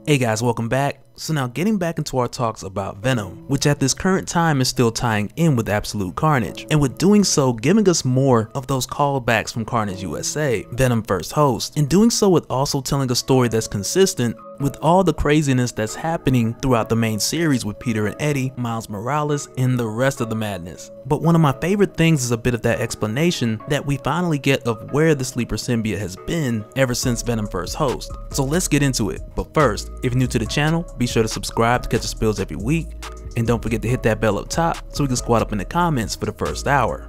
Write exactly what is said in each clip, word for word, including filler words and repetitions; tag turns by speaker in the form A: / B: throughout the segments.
A: Hey guys, welcome back. So now getting back into our talks about Venom, which at this current time is still tying in with Absolute Carnage, and with doing so giving us more of those callbacks from Carnage U S A, Venom First Host, and doing so with also telling a story that's consistent with all the craziness that's happening throughout the main series with Peter and Eddie, Miles Morales, and the rest of the madness. But one of my favorite things is a bit of that explanation that we finally get of where the sleeper symbiote has been ever since Venom First Host. So let's get into it. But first, if you're new to the channel, be sure to subscribe to catch the spills every week, and don't forget to hit that bell up top so we can squat up in the comments for the first hour.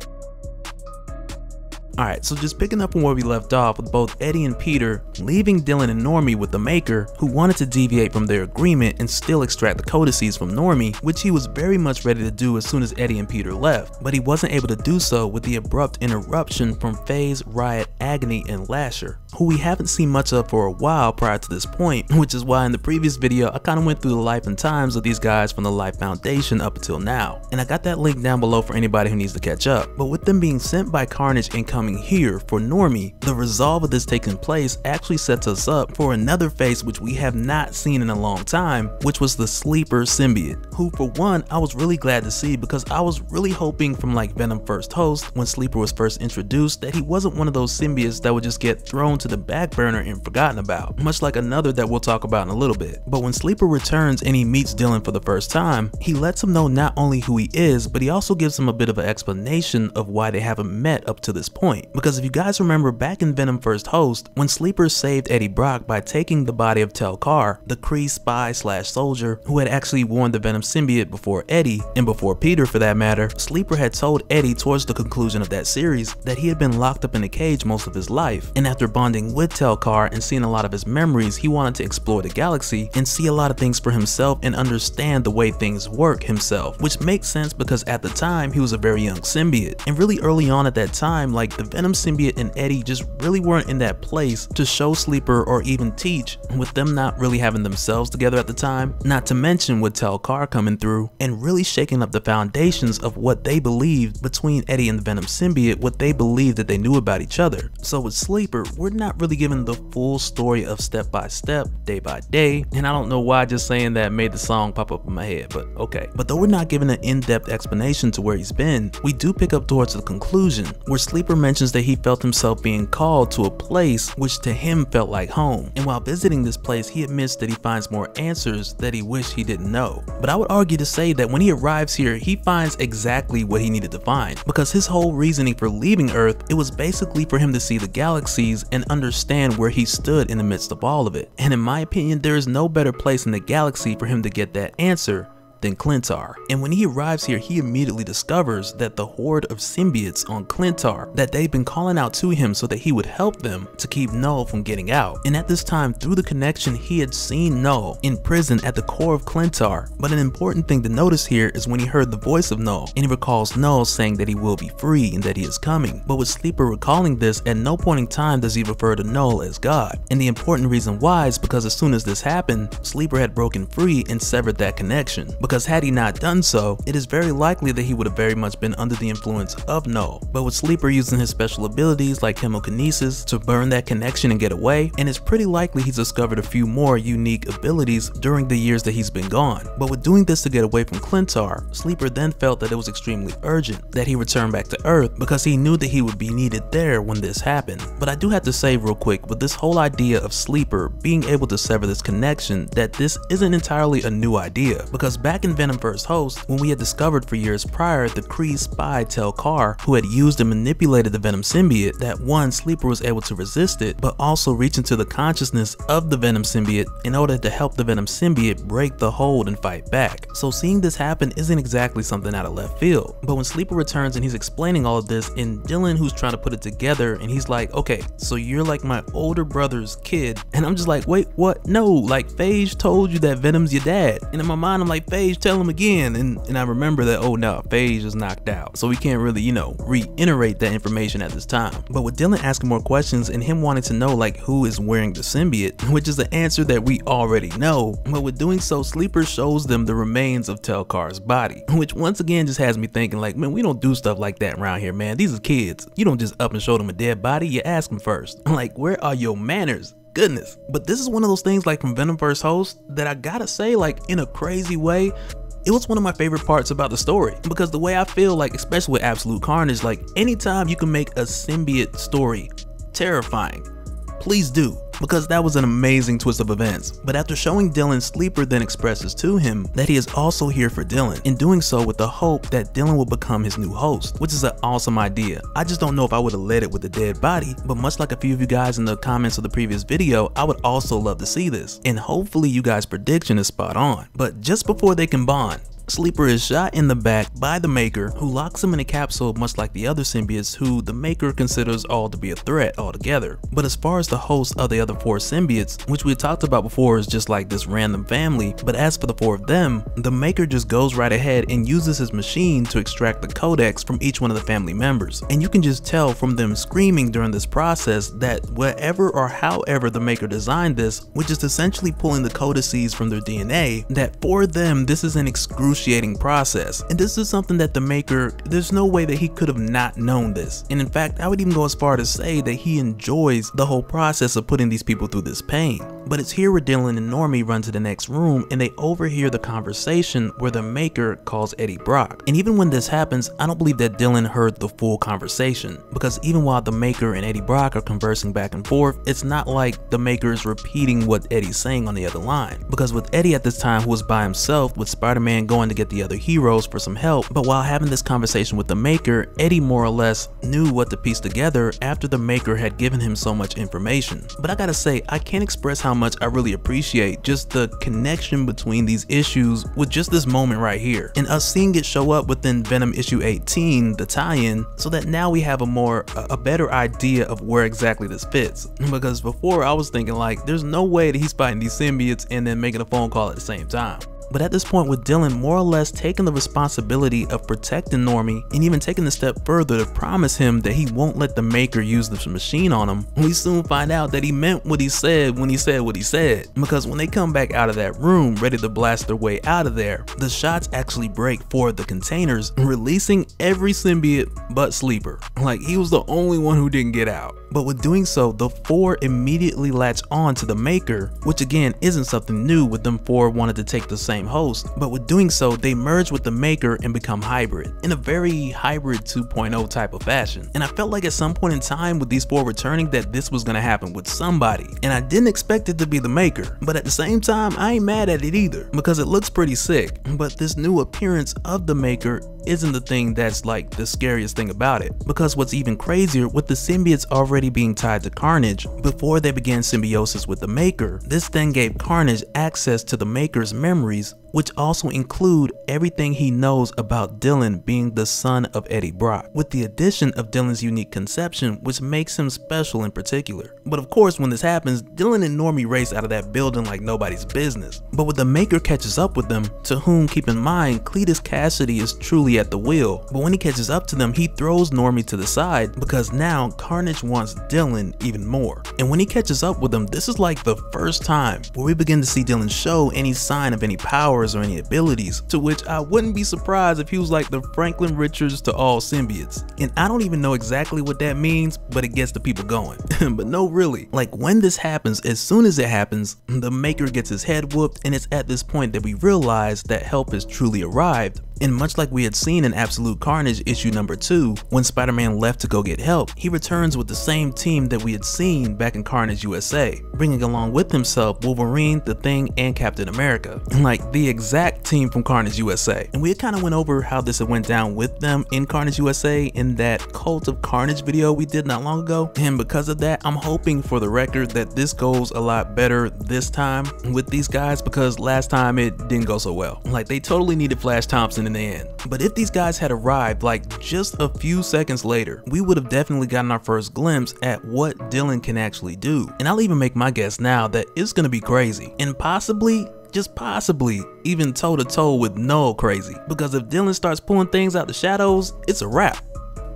A: Alright, so just picking up on where we left off with both Eddie and Peter leaving Dylan and Normie with the Maker, who wanted to deviate from their agreement and still extract the codices from Normie, which he was very much ready to do as soon as Eddie and Peter left, but he wasn't able to do so with the abrupt interruption from FaZe, Riot, Agony, and Lasher, who we haven't seen much of for a while prior to this point, which is why in the previous video I kind of went through the life and times of these guys from the Life Foundation up until now, and I got that link down below for anybody who needs to catch up. But with them being sent by Carnage and coming here for Normie, the resolve of this taking place actually sets us up for another face which we have not seen in a long time, which was the Sleeper symbiote, who for one I was really glad to see because I was really hoping from like Venom First Host when Sleeper was first introduced that he wasn't one of those symbiotes that would just get thrown to the back burner and forgotten about, much like another that we'll talk about in a little bit. But when Sleeper returns and he meets Dylan for the first time, he lets him know not only who he is, but he also gives him a bit of an explanation of why they haven't met up to this point. Because if you guys remember back in Venom First Host, when Sleeper saved Eddie Brock by taking the body of Tel-Kar, the Kree spy slash soldier who had actually worn the Venom symbiote before Eddie, and before Peter for that matter, Sleeper had told Eddie towards the conclusion of that series that he had been locked up in a cage most of his life, and after bonding with Tel-Kar and seeing a lot of his memories, he wanted to explore the galaxy and see a lot of things for himself and understand the way things work himself, which makes sense because at the time he was a very young symbiote, and really early on at that time, like the Venom symbiote and Eddie just really weren't in that place to show Sleeper or even teach, with them not really having themselves together at the time, not to mention with Tel-Kar coming through and really shaking up the foundations of what they believed between Eddie and the Venom symbiote, what they believed that they knew about each other. So with Sleeper, we're not really given the full story of step by step, day by day, and I don't know why just saying that made the song pop up in my head, but okay. But though we're not given an in-depth explanation to where he's been, we do pick up towards the conclusion, where Sleeper mentions that he felt himself being called to a place which to him felt like home, and while visiting this place he admits that he finds more answers that he wished he didn't know. But I would argue to say that when he arrives here he finds exactly what he needed to find, because his whole reasoning for leaving Earth, it was basically for him to see the galaxies and understand where he stood in the midst of all of it. And in my opinion, there is no better place in the galaxy for him to get that answer than Klyntar. And when he arrives here, he immediately discovers that the horde of symbiotes on Klyntar, that they've been calling out to him so that he would help them to keep Null from getting out. And at this time, through the connection, he had seen Null in prison at the core of Klyntar. But an important thing to notice here is when he heard the voice of Null, and he recalls Null saying that he will be free and that he is coming. But with Sleeper recalling this, at no point in time does he refer to Null as God. And the important reason why is because as soon as this happened, Sleeper had broken free and severed that connection. Because had he not done so, it is very likely that he would have very much been under the influence of Null. But with Sleeper using his special abilities like chemokinesis to burn that connection and get away, and it's pretty likely he's discovered a few more unique abilities during the years that he's been gone. But with doing this to get away from Klyntar, Sleeper then felt that it was extremely urgent that he return back to Earth because he knew that he would be needed there when this happened. But I do have to say real quick, with this whole idea of Sleeper being able to sever this connection, that this isn't entirely a new idea, because back in Venom First Host, when we had discovered for years prior the Kree spy Tel-Kar, who had used and manipulated the Venom symbiote, that one, Sleeper was able to resist it, but also reach into the consciousness of the Venom symbiote in order to help the Venom symbiote break the hold and fight back. So seeing this happen isn't exactly something out of left field. But when Sleeper returns and he's explaining all of this, and Dylan, who's trying to put it together, and he's like, okay, so you're like my older brother's kid, and I'm just like, wait, what? No, like FaZe told you that Venom's your dad. And in my mind I'm like, FaZe, tell him again. And, and I remember that, oh no, FaZe is knocked out, so we can't really, you know, reiterate that information at this time. But with Dylan asking more questions and him wanting to know like who is wearing the symbiote, which is the answer that we already know, but with doing so, Sleeper shows them the remains of Tel-Kar's body, which once again just has me thinking like, man, we don't do stuff like that around here, man. These are kids. You don't just up and show them a dead body, you ask them first. Like, where are your manners? goodness. But this is one of those things like from Venomverse Host that I gotta say, like in a crazy way, it was one of my favorite parts about the story, because the way I feel like, especially with Absolute Carnage, like anytime you can make a symbiote story terrifying, please do, because that was an amazing twist of events. But after showing Dylan, Sleeper then expresses to him that he is also here for Dylan, in doing so with the hope that Dylan will become his new host, which is an awesome idea. I just don't know if I would have led it with a dead body, but much like a few of you guys in the comments of the previous video, I would also love to see this, and hopefully you guys' prediction is spot on. But just before they can bond, Sleeper is shot in the back by the Maker, who locks him in a capsule much like the other symbiotes who the Maker considers all to be a threat altogether. But as far as the host of the other four symbiotes, which we talked about before is just like this random family, but as for the four of them, the Maker just goes right ahead and uses his machine to extract the codex from each one of the family members. And you can just tell from them screaming during this process that whatever or however the Maker designed this, which is essentially pulling the codices from their D N A, that for them this is an excruciating process. And this is something that the Maker, there's no way that he could have not known this. And in fact, I would even go as far to say that he enjoys the whole process of putting these people through this pain. But it's here where Dylan and Normie run to the next room and they overhear the conversation where the Maker calls Eddie Brock. And even when this happens, I don't believe that Dylan heard the full conversation, because even while the Maker and Eddie Brock are conversing back and forth, it's not like the Maker is repeating what Eddie's saying on the other line. Because with Eddie at this time, who was by himself with Spider-Man going to get the other heroes for some help, but while having this conversation with the Maker, Eddie more or less knew what to piece together after the Maker had given him so much information. But I gotta say, I can't express how much I really appreciate just the connection between these issues with just this moment right here, and us seeing it show up within Venom issue eighteen, the tie-in, so that now we have a more a better idea of where exactly this fits. Because before I was thinking like, there's no way that he's fighting these symbiotes and then making a phone call at the same time. But at this point, with Dylan more or less taking the responsibility of protecting Normie and even taking a step further to promise him that he won't let the Maker use the machine on him, we soon find out that he meant what he said when he said what he said. Because when they come back out of that room ready to blast their way out of there, the shots actually break for the containers, releasing every symbiote but Sleeper. Like, he was the only one who didn't get out. But with doing so, the four immediately latch on to the Maker, which again isn't something new with them four wanted to take the same host, but with doing so, they merge with the Maker and become hybrid, in a very hybrid two point oh type of fashion. And I felt like at some point in time with these four returning that this was gonna happen with somebody, and I didn't expect it to be the Maker, but at the same time, I ain't mad at it either, because it looks pretty sick. But this new appearance of the Maker isn't the thing that's like the scariest thing about it, because what's even crazier, with the symbiotes already being tied to Carnage before they began symbiosis with the Maker, this then gave Carnage access to the Maker's memories, which also include everything he knows about Dylan being the son of Eddie Brock, with the addition of Dylan's unique conception, which makes him special in particular. But of course, when this happens, Dylan and Normie race out of that building like nobody's business. But when the Maker catches up with them, to whom, keep in mind, Cletus Cassidy is truly at the wheel, but when he catches up to them, he throws Normie to the side because now Carnage wants Dylan even more. And when he catches up with them, this is like the first time where we begin to see Dylan show any sign of any powers or any abilities, to which I wouldn't be surprised if he was like the Franklin Richards to all symbiotes. And I don't even know exactly what that means, but it gets the people going. But no, really, like when this happens, as soon as it happens, the Maker gets his head whooped, and it's at this point that we realize that help has truly arrived. And much like we had seen in Absolute Carnage issue number two, when Spider-Man left to go get help, he returns with the same team that we had seen back in Carnage U S A, bringing along with himself Wolverine, The Thing, and Captain America, like the exact team from Carnage U S A. And we had kind of went over how this had went down with them in Carnage U S A in that Cult of Carnage video we did not long ago, and because of that, I'm hoping for the record that this goes a lot better this time with these guys, because last time it didn't go so well. Like, they totally needed Flash Thompson in the end. But if these guys had arrived like just a few seconds later, we would have definitely gotten our first glimpse at what Dylan can actually do. And I'll even make my guess now that it's gonna be crazy, and possibly, just possibly, even toe to toe with Null crazy, because if Dylan starts pulling things out the shadows, it's a wrap.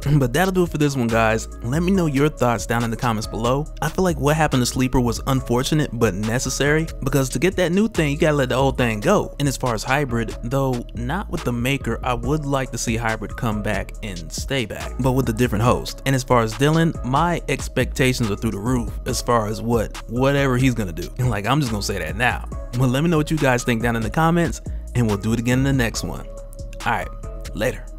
A: But that'll do it for this one, guys. Let me know your thoughts down in the comments below. I feel like what happened to Sleeper was unfortunate but necessary, because to get that new thing, you gotta let the old thing go. And as far as Hybrid, though not with the maker, I would like to see Hybrid come back and stay back, but with a different host. And as far as Dylan, my expectations are through the roof as far as what, whatever he's gonna do. And like, I'm just gonna say that now. But let me know what you guys think down in the comments, and we'll do it again in the next one. All right, later.